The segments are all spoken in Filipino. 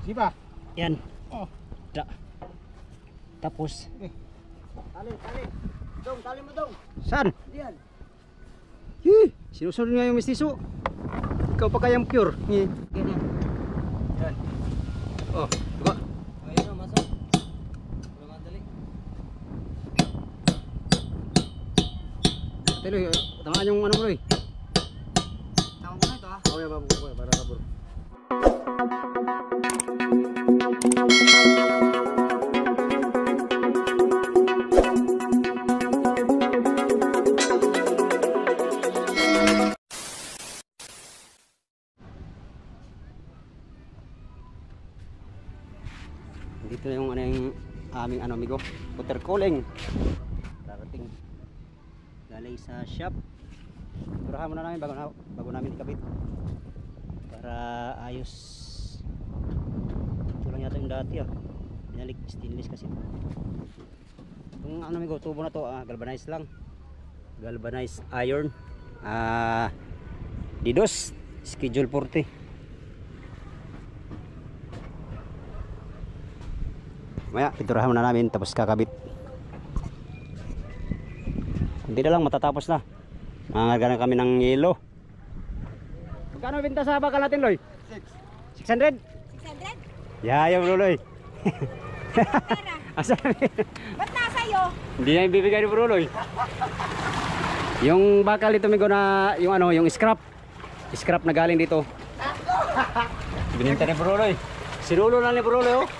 Sipa. Yan. Oh. Tapos. Tali. Dong, tali mo dong. Saan? Diyan. Sinusunod nga yung mistiso. Ikaw pa kayang pure. Ganyan. Yan. Oh, diba? Ayun na, masok. Wala madali. Teloy, tamaan yung ano mo eh. Tama mo na ito ha. Oh, yan, babu ko para kabur. Dito na yung ano yung aming ano amigo, water cooling. Darating galing sa shop. Turahan muna namin bago namin ikabit para ayos. Ito lang yata yung dati binalik stainless kasi itong ano amigo, tubo na to galvanized lang, galvanized iron Didos schedule 40. Maya, piturahan na namin tapos kakabit. Hindi na lang matatapos na. Mangarga kami ng yelo. Magkano benta sa bakal natin, Loy? 600? 600? Yayaw, Loy. Asa? Ba't nasa'yo? Hindi na ibibigay ni Bro, Loy. Yung bakal dito, Migo, na yung ano, yung scrap. Scrap na galing dito. Bininta ni Bro, Loy. Sinulo na ni Bro, Loy, oh.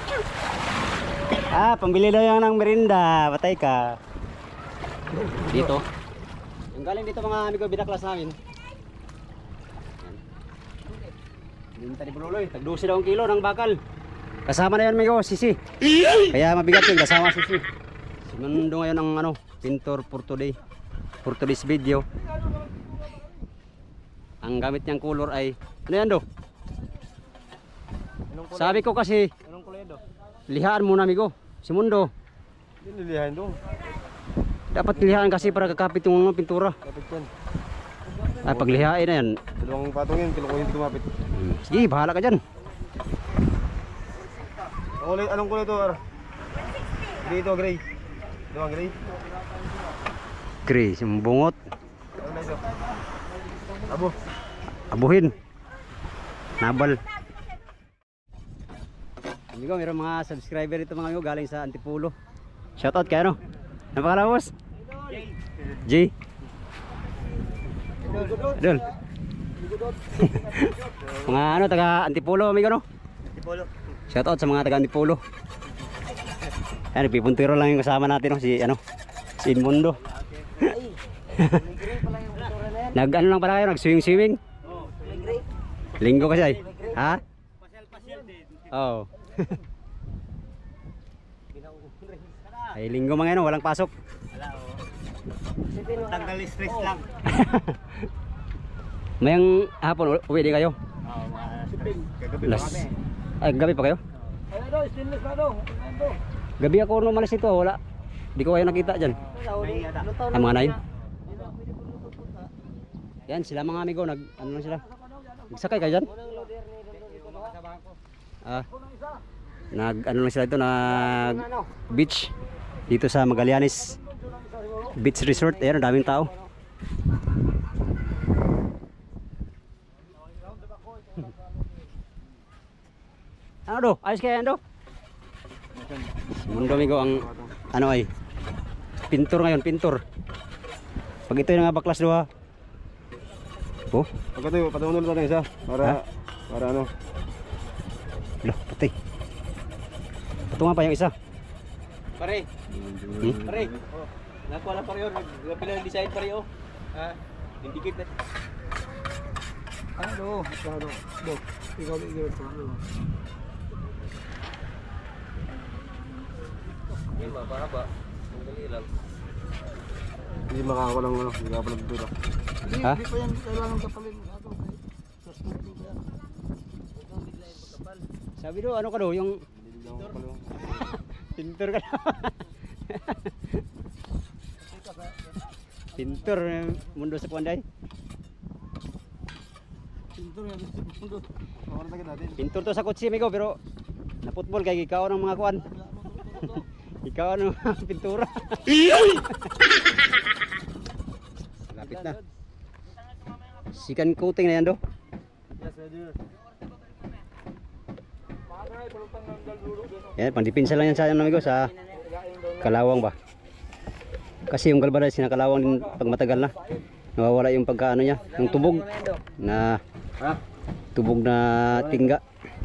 Pambili daw yan ng merinda. Patay ka. Dito. Yung galing dito mga amigo, binaklas namin. Binta ni Bruloy. Tag-12 daw ang kilo ng bakal. Kasama na yan amigo, sisi. Kaya mabigat yun, kasama sisi. Sinundo ngayon ang ano, pintor for today. For today's video. Ang gamit niyang color ay, ano yan do? Sabi ko kasi, Anong kulay do? lihaan muna amigo. Si Mundo. Hindi nilihain dong. Dapat lihaan kasi para kakapit yung mga pintura. Kapit yan. Ay paglihain na yan. Dalawang patong yan, kilukuhin tumapit. Sige, bahala ka dyan. Anong kulay ito? Dito, gray. Dalawang gray. Chris, yung bungot. Ano na ito? Abo. Abuhin. Nabal. Amigo, mayroong mga subscriber dito mga amigo galing sa Antipolo. Shoutout kayo, no? Napakala, boss? J. Idol. Mga ano, taga Antipolo, amigo, no? Antipolo. Shoutout sa mga taga Antipolo. Ayan, pipuntiro lang yung kasama natin, no? Si, ano, si Inmundo. Nag-ano lang pala kayo, nag-swimming? Linggo kasi ay. Ha? Oo. Ay linggo mga ano, walang pasok. Wala tanggal stress lang. Mayang hapon uwi din kayo? Oo, kagabi pa kami. Ay gabi pa kayo? Ay do, stainless na do. Gabi ako nung umalis ito, wala. Di ko kayo nakita dyan. Ang mga nain. Yan sila mga amigo, ano lang sila. Nagsakay kayo dyan? Ano lang sila ito, nag beach dito sa Magallanes Beach Resort. Ayan, daming tao. Ano do? Ayos kaya yan do? Mundo amigo ang ano ay pintor ngayon, pintor. Pag ito yung nga baklas do ha. Oh, Pagkatayo, patungan ulit natin isa para ano. Loh, patay. Patungan pa yung isa. Pare. Pare. Nakuha lang pare yun. Nagpila ng design pare oh. Ha? Indikit na. Ano? Ano? Dok. Ikaw din ito. Yan ba? Para ba? Sandali lang. Hindi makakawa lang ano. Hindi ka pa nagdura. Ha? Hindi pa yan kailangan kapalin. Sabi do, ano ka do? Yung pintor ka na. Pintor Mundo sa Kuanday. Pintor yan. Mundo. Pintur to sa kotse amigo pero naputbol kay ikaw ng mga kuan. Ikaw ng mga pintura. Lapit na. Second coating na yan do. Yan, pandipinsa lang yan sa ano amigo sa kalawang ba. Kasi yung galvanized sinakalawang din pag matagal na. Nawawala yung pagkaano niya, yung tubog na tubog na tingga.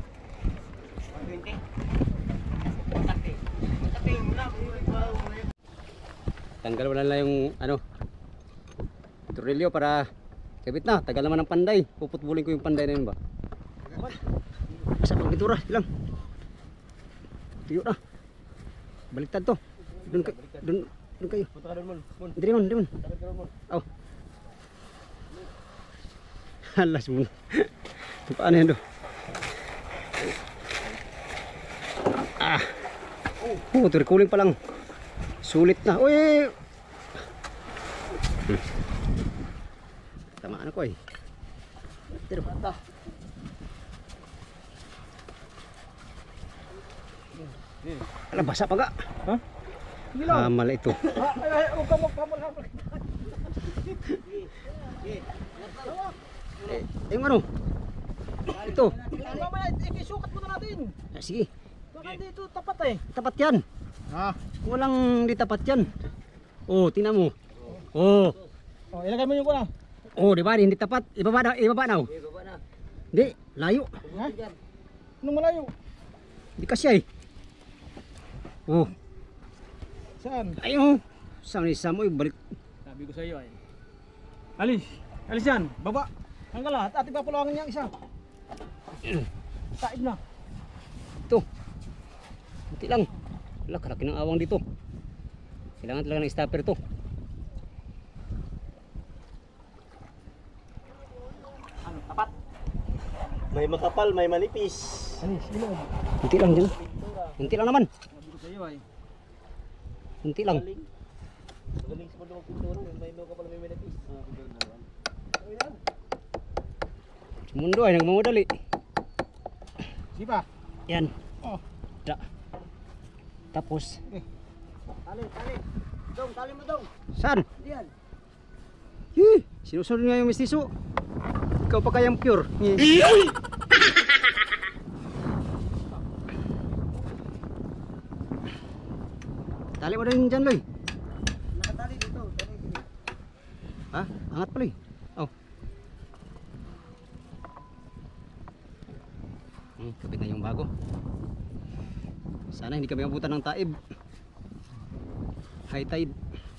Tanggal mo na lang yung ano tornilyo para kabit na. Tagal naman ng panday. Puputbulin ko yung panday na yun ba. Sa pagbitura lang. Tiyo na. Baliktad to. Doon kayo. Hindi man. Oh. Halas mo. Paano yan do? Turikuling pa lang. Sulit na. Uy! Tamaan ako eh. Pero bata. Alam, basa pa ga. Ha? Mali ito. Yung ano? Ito. Mamaya, ikisukat mo na natin. Sige. Baka dito tapat eh. Tapat yan. Ha? Walang di tapat yan. Oh, tingnan mo. Oh. Oh, ilagay mo yung kuna. Oh, di ba? Hindi tapat. Ibaba na. Ibaba na. Hindi, layo. Ha? Anong malayo? Hindi kasi eh. Oh. Saan? Ayun. Saan ni Samoy balik. Sabi ko sa iyo ay. Alis. Alis yan. Baba. Hanggang lahat. At ipapulawangin niya ang isa. Taib na. Ito. Buti lang. Wala, kalaki ng awang dito. Kailangan talaga ng stopper to. Ano? Tapat? May makapal, may manipis. Alis. Ilog. Bunti lang dyan. Bunti lang naman. Sabi ko sa iyo ay. Bunti lang. Magaling sa mundo magpintura, may makapal, may manipis. Sa mundo ay nagmamadali. Sige pa. Yan. Oh. Tapos. Tali. Dong, tali mo dong. Saan? Diyan. Sinusunod nga yung mistiso. Ikaw pa kayang pure. Tali mo rin dyan, Loy. Nakatali dito. Ha? Angat pala eh. Oh. Kapit na yung bago. Sana hindi kami abutan ng taib. High tide.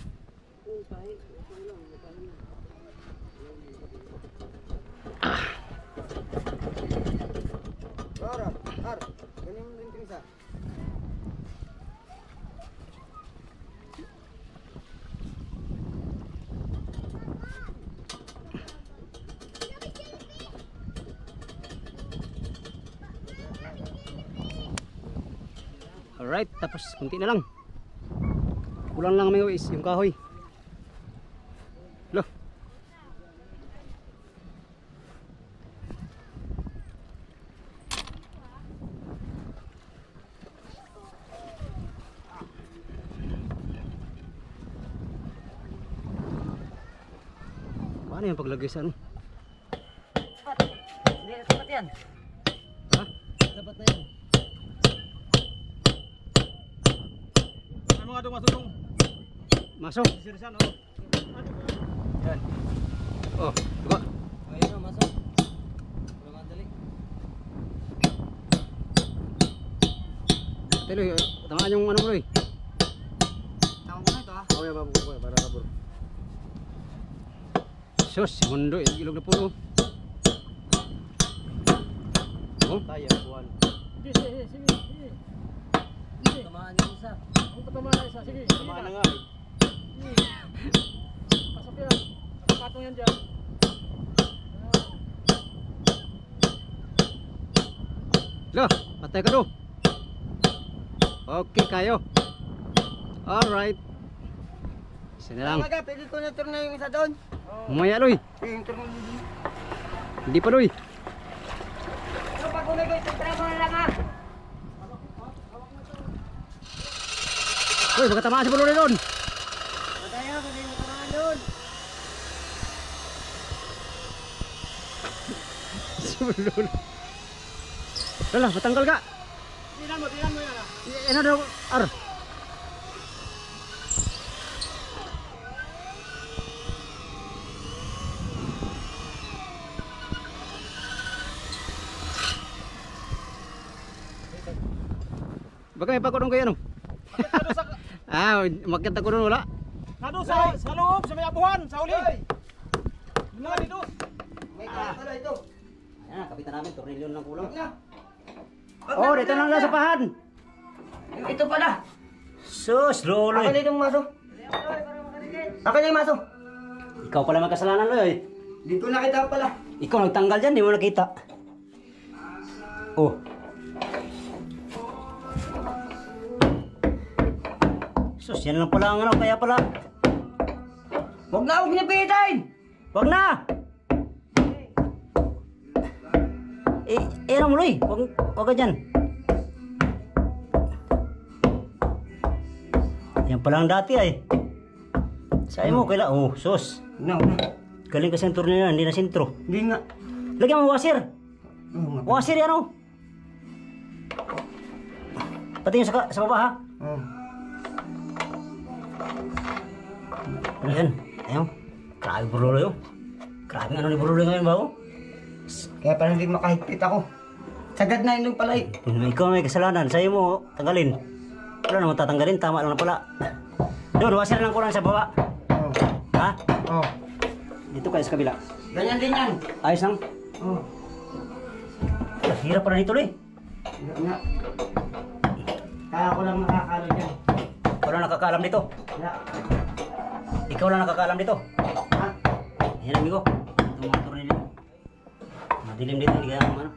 Alright, tapos kunti na lang. Kulang lang kami guys, yung kahoy. Loh. Paano yung paglagay sa ano? Hindi, tapat yan. Ha? Tapat na yan. Ano nga dong masudong? Masok. Sirisan, oh. Yan. Oh, diba? Ayun, masok. Wala madali. Teloy, tamaan yung ano mo Loy. Tama mo na ito, ha? Ako yung mabubuhay para kabur. Sus, si Mundo, ilog na puno. Oh, Tayo, buwan. Sige. Tamaan yung isa. Ang tamaan na isa, sige. Tamaan na nga eh. Pasok yan. Nakapatong yan dyan. lo, patay ka do. Okay kayo. Alright. Isa na lang. Pwede ko na turn na yung isa doon. Mamaya Loy. Yung turn na Hindi pa Loy. umigo, ipitra mo na lang ha. Uy, baka tamaan si Bululi doon. Madaya, kung hindi mo tamaan doon. Si Bululi. Wala, matanggal ka. Tingnan mo yan ah. Ano daw, ar. Baka may pagkulong kayo ano? Umakyat ako doon wala. Nado sa loob, sa may abuhan, sa uli. Nga dito. May pala ito. Ayan, kapitan namin, tornilyo lang kulang. Oh, dito lang lang sa pahan. Ito pala. Sus, lolo. Akin yung maso. Akin yung maso. Ikaw pala magkasalanan, Loy. Dito nakita pala. Ikaw nagtanggal dyan, di mo nakita. Oh. Sus, yan lang pala ang ano, kaya pala. Huwag na, huwag nipitin. Wag na! Ano mo, Loy? Wag ka dyan. Yan pala ang dati ay. Sa'yo mo, kaila. Oh, sus. No. Galing kasi ang turno nila, hindi na sintro. Hindi nga. Lagyan mo washer. Oo nga. Washer yan oh. Pati yung sa baba ha. Oo. Ayan. Ayan. Grabe Buruloy oh. Grabe ano ni Buruloy ngayon ba oh. Kaya pala hindi makahigpit ako. Sagad na yun pala eh. Ikaw may kasalanan. Sa'yo mo, tanggalin. Wala naman tatanggalin, tama lang na pala. Doon, washer lang ko lang sa baba. Oo. Ha? Oo. Dito kayo sa kabila. Ganyan din yan. Ayos lang. Oo. Hirap pala dito eh. Hindi nga. Kaya ako lang makakalo dyan. Wala nakakaalam dito. Kaya. Ikaw lang nakakaalam dito. Ha? Ayan amigo. Itong mga tornilyo. Madilim dito, hindi kaya ano.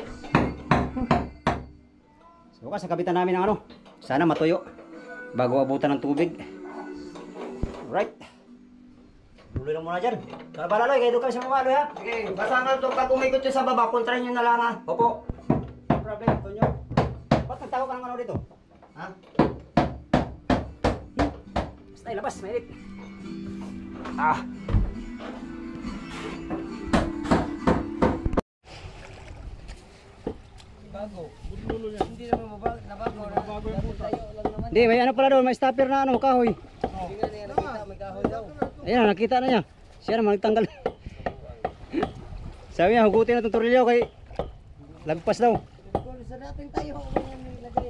So bukas, kapitan namin ng ano. Sana matuyo. Bago abutan ng tubig. Right. Tuloy lang muna dyan. Kalabala Loy, kayo doon kami sa mga Loy ha. Sige, basta nga ito pag umikot siya sa baba, kontra nyo na lang ha. Opo. No problem, Tonyo. Ba't nagtago ka ng ano dito? Ha? Basta ilabas, mainit. Ah. Bago. Hindi naman nabago. Nabago yung puta. Hindi, may ano pala doon, may stopper na ano, kahoy. Hindi nga niya nakita, may kahoy daw. Ayan, nakita na niya. Siya naman nagtanggal. Sabi niya, hugutin na itong tornilyo kay lagpas daw. Sa natin tayo, ganyan nilagay.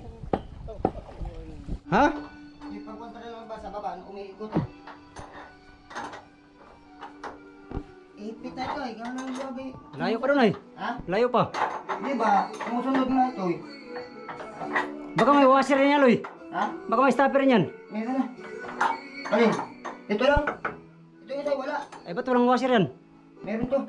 Ha? Ipang kontra lang ba sa baba, umiikot. Ipit na ito eh, gano'n yung babi. Layo pa doon ay. Ha? Layo pa. Di ba? Sumusunod na ito eh. Baka may washer niya, Loy. Ha? Baka may stopper niyan. Meron na. Alin? Ito lang. Ito yung sa'yo, wala. Ay, ba't walang washer yan? Meron to.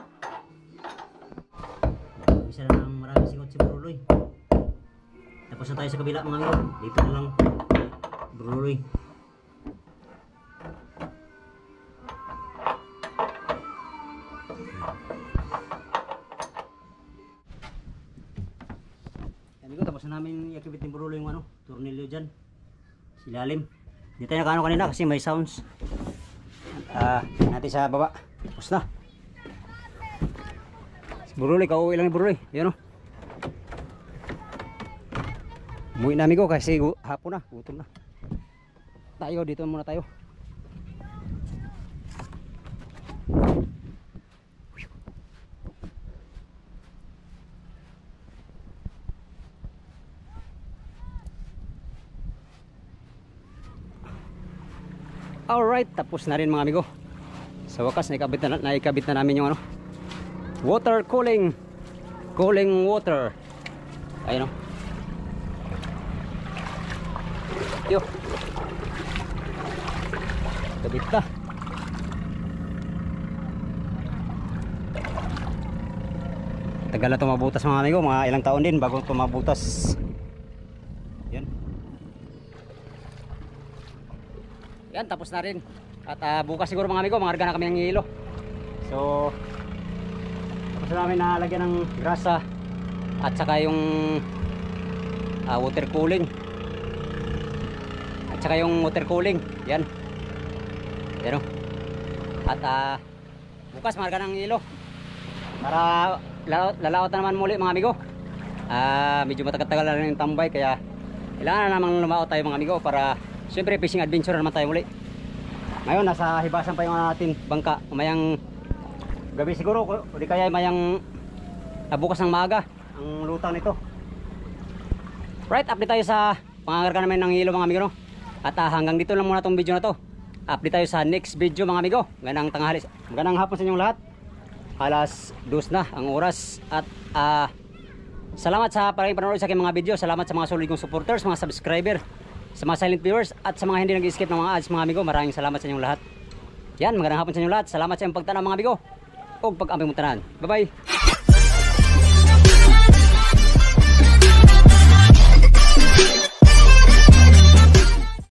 Isa na lang maraming singot si Buruloy. Tapos na tayo sa kabila mga amigo. Dito na lang. Buruloy. Amigo, tapos na namin i-activate ni Buruloy yung ano, tornilyo dyan. Silalim. Hindi tayo nakaano kanina kasi may sounds. Natin sa baba. Tapos na. Buruloy, kauwi lang ni Buruloy. Yan o. Umuwi na amigo kasi hapon na, gutom na. Tayo, dito muna tayo. Alright, tapos na rin mga amigo. Sa wakas, naikabit na namin yung ano, water cooling water. Ayun o. Yo. Kabit na. Tagal na tumabutas mga amigo, mga ilang taon din bago tumabutas. Yan. Yan, tapos na rin. At bukas siguro mga amigo, mangarga na kami ng hilo. So tapos na namin nalagyan ng grasa at saka yung water cooling. At saka yung water cooling. Yan. Yan o. At bukas marga ng ilo. Para lalaot na naman muli mga amigo. Medyo matagal-tagal na rin yung tambay, kaya kailangan na namang lumaot tayo mga amigo para siyempre fishing adventure na naman tayo muli. Ngayon nasa hibasan pa yung natin bangka. Mayang gabi siguro, o di kaya mayang bukas ng maaga ang lutang nito. Right, update tayo sa pangangarga namin ng hilo mga amigo, no? At hanggang dito lang muna tong video na to. Update tayo sa next video mga amigo. Magandang tanghali, magandang hapon sa inyong lahat. Alas 2 na ang oras. At salamat sa panonood sa aking mga video. Salamat sa mga solid kong supporters, mga subscriber, sa mga silent viewers, at sa mga hindi nag-skip ng mga ads mga amigo. Maraming salamat sa inyong lahat. Yan, magandang hapon sa inyong lahat. Salamat sa inyong pagtanaw mga amigo. O pag-amping mo tanan. Bye bye.